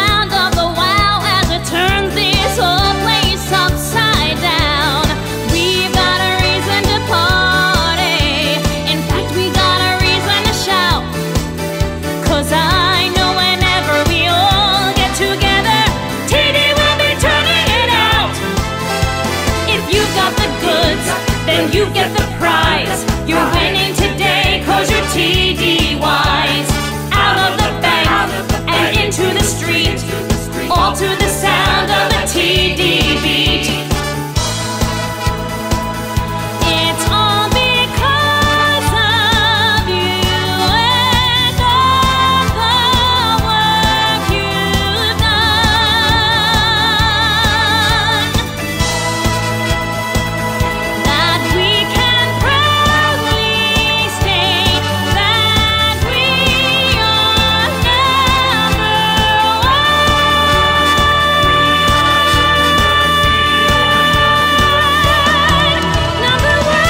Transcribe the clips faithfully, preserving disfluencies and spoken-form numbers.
sound of the wow as it turns this whole place upside down. We've got a reason to party. In fact, we got a reason to shout. Cause I know whenever we all get together, T D will be turning it out. If you got the goods, then you get the prize. You're winning today cause you're T D wise. Out of the bank and into the street, all to the sound of the T D beat. It's all because of you and all the work you've done, that we can proudly state that we are number one. Number one.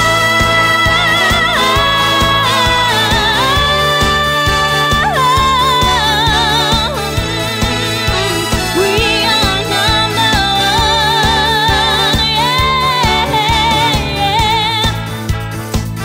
We are number one. Yeah, yeah.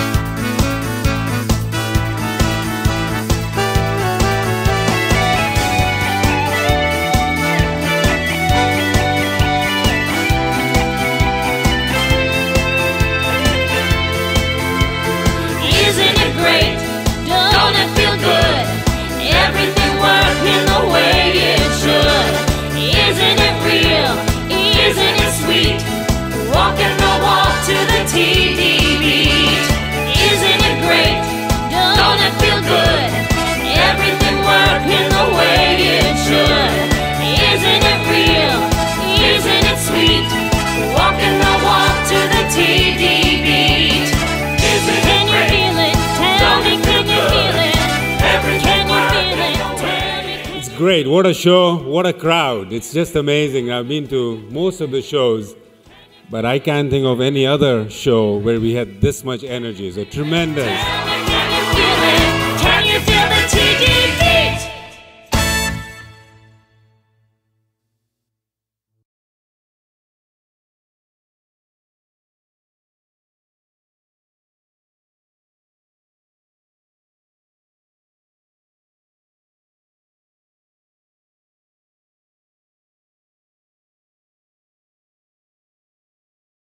Isn't it great? Don't it feel good? Everything working the way it should. Isn't it real? Isn't it sweet? Walking the walk to the T D beat. Isn't it great? Don't it feel good? Everything working the way it should. Isn't it real? Isn't it sweet? Walking the walk to the T D beat. Can you feel it? Tell me, can you feel it? Can you feel it? Tell me. It's great. What a show. What a crowd. It's just amazing. I've been to most of the shows, but I can't think of any other show where we had this much energy. So tremendous.